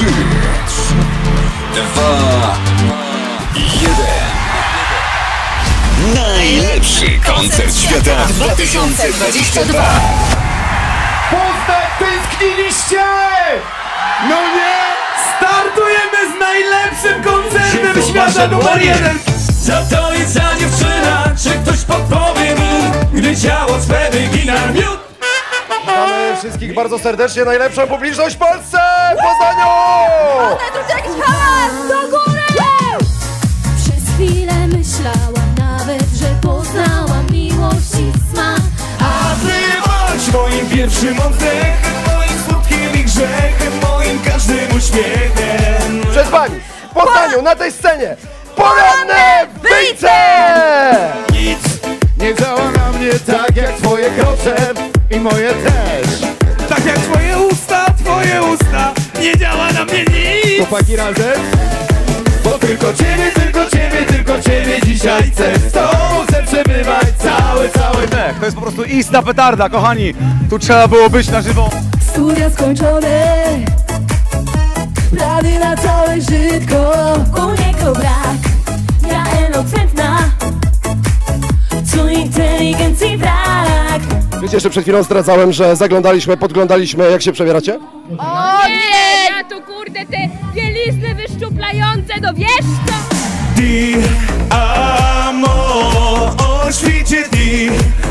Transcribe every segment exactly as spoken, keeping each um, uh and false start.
trzy, dwa, jeden. Najlepszy koncert świata dwa tysiące dwudziesty drugi. Poznań, tęskniliście! No nie! Startujemy z najlepszym koncertem świata numer jeden! Co to jest za dziewczyna? Czy ktoś podpowie mi, gdy ciało swe wygina miód? Witamy wszystkich bardzo serdecznie, najlepszą publiczność w Polsce! W Poznaniu! Zróbcie jakiś hałas! Do góry! Przez chwilę myślałam nawet, że poznałam miłości smak. A ty bądź moim pierwszym oddechem, moim smutkiem i grzechem, moim każdym uśmiechem. Przed wami, w Poznaniu, na tej scenie, poranne wyjście! Nic Nie działa na mnie tak jak twoje krocze i moje też. tak jak twoje usta, twoje usta, nie działa na mnie nic. Chłopaki razem? Bo tylko ciebie, tylko ciebie, tylko ciebie dzisiaj chcę. Z tobą chcę przebywać cały, cały dech. To jest po prostu istna petarda, kochani. Tu trzeba było być na żywo. Studia skończone, plany na całe żytko. U niego brak, ja elokwentna, co inteligencji brak. Wiecie, jeszcze przed chwilą zdradzałem, że zaglądaliśmy, podglądaliśmy, jak się przebieracie? O nie! Ja tu kurde te bielizny wyszczuplające, no wiesz co? Di amo, o świcie di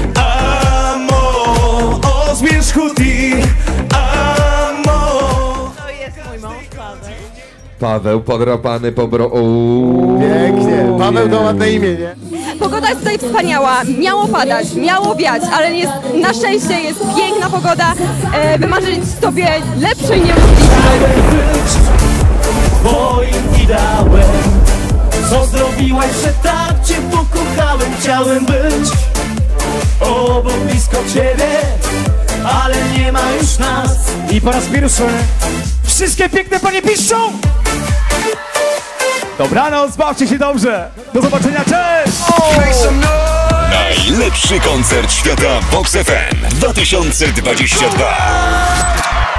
amo, o zmierzchu di amo. To jest mój mąż Paweł. Paweł, podrapany po bro... Pięknie. Paweł to ładne imię, nie? Pogoda jest tutaj wspaniała, miało padać, miało wiać, ale jest, na szczęście jest piękna pogoda, e, wymarzyć sobie lepszej niemożliwej. Twoim ideałem, co zrobiłaś, że tak cię pokochałem, chciałem być obok, blisko ciebie, ale nie ma już nas. I po raz pierwszy wszystkie piękne panie piszczą. Dobranoc, bawcie się dobrze. Do zobaczenia, cześć! Najlepszy koncert świata Vox F M dwa tysiące dwudziesty drugi.